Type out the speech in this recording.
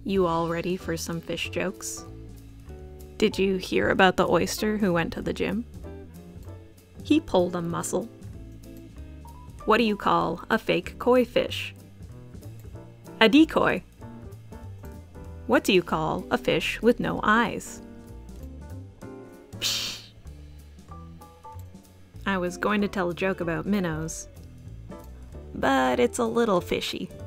You all ready for some fish jokes? Did you hear about the oyster who went to the gym? He pulled a muscle. What do you call a fake koi fish? A decoy. What do you call a fish with no eyes? Psh. I was going to tell a joke about minnows, but it's a little fishy.